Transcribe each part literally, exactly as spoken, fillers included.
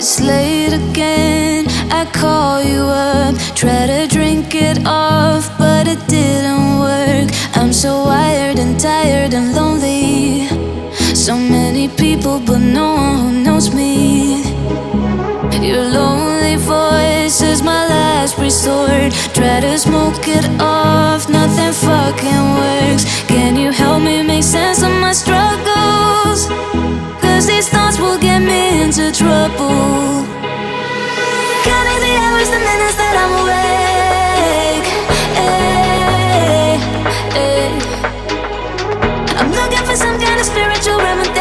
It's late again, I call you up, try to drink it off, but it didn't work. I'm so wired and tired and lonely. So many people, but no one who knows me. Your lonely voice is my last resort. Try to smoke it off, nothing fucking works. Can you help me make sense of my struggles? Cause these thoughts will get me into trouble. Counting the hours, the minutes that I'm awake. Ay, ay. I'm looking for some kind of spiritual remedy.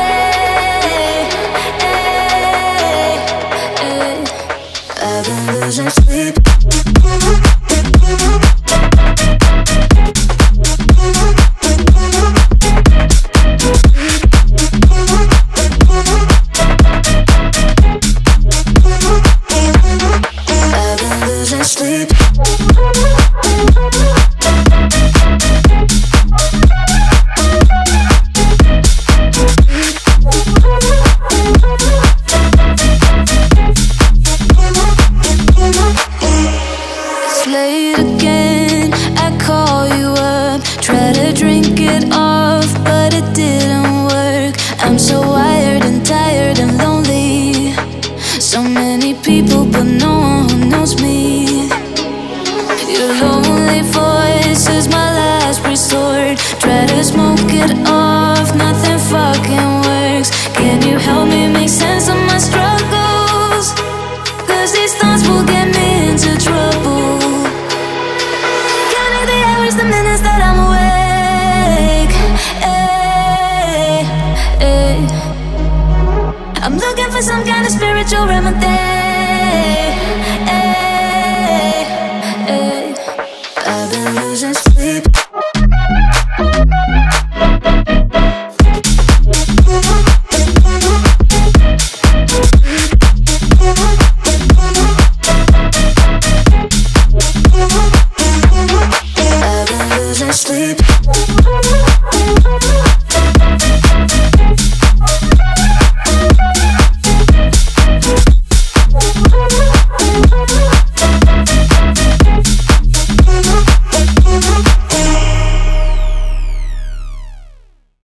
Ay, ay. I've been losing sleep. Sleep. It's late again, I call you up, try to drink it off, but it didn't work. I'm so wired and tired and lonely. So many people, but no one who knows me. Your lonely voice is my last resort. Try to smoke it off, nothing fucking works. Can you help me make sense of my struggles? Cause these thoughts will get me into trouble. Counting the hours, the minutes that I'm awake. Ay, ay. I'm looking for some kind of spiritual remedy.